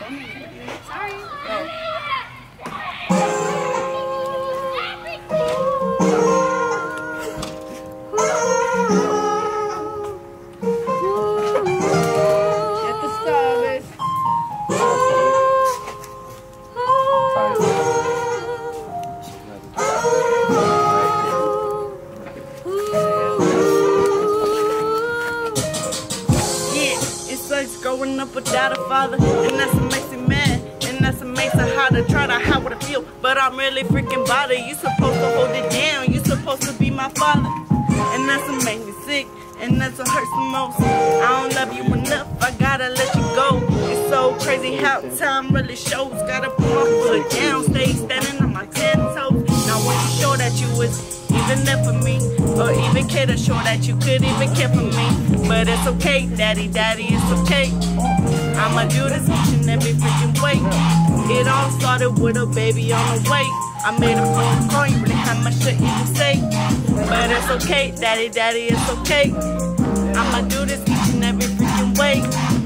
Sorry. At the service. Growing up without a father, and that's what makes me mad, and that's what makes it hard to try to hide what I feel, but I'm really freaking bothered. You supposed to hold it down, you supposed to be my father, and that's what makes me sick, and that's what hurts the most. I don't love you enough, I gotta let you go. It's so crazy how time really shows. Gotta put my foot down, stay standing on my 10 toes. Now when you show that you was even there for me, or even care to show that you could even care for me. But it's okay, daddy, it's okay. I'ma do this each and every freaking way. It all started with a baby on the way. I made a phone call, you really had much to even say. But it's okay, daddy, it's okay. I'ma do this each and every freaking way.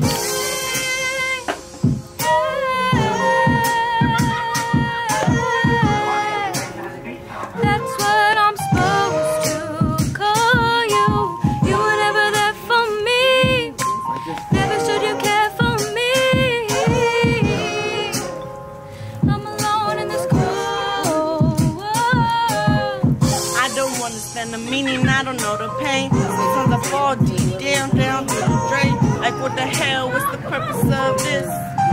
Understand the meaning, I don't know the pain. Sometimes I fall deep down to the drain. Like what the hell, what's the purpose of this?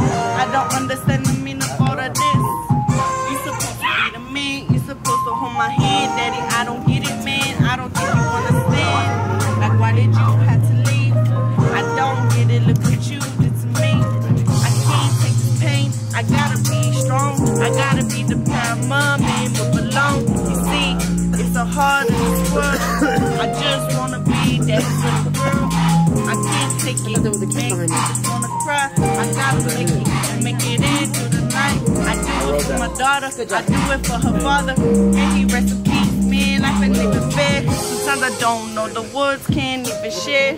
I don't understand the meaning of all of this. You supposed to be the man, you supposed to hold my hand, daddy. I don't get it, man, I don't think you understand. Like why did you have to leave? I don't get it, look what you did to me. I can't take this pain, I gotta be strong. I gotta be the proud mom and move along. You see, it's so hard in this world. I just wanna be that little girl. I can't take it, man. I just wanna cry. I gotta make it and make it into the night. I do it for my daughter. I do it for her father. And he rests in peace, man. Life ain't even fair. Sometimes I don't know the words, can't even share.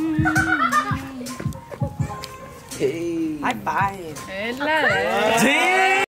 High five. Damn.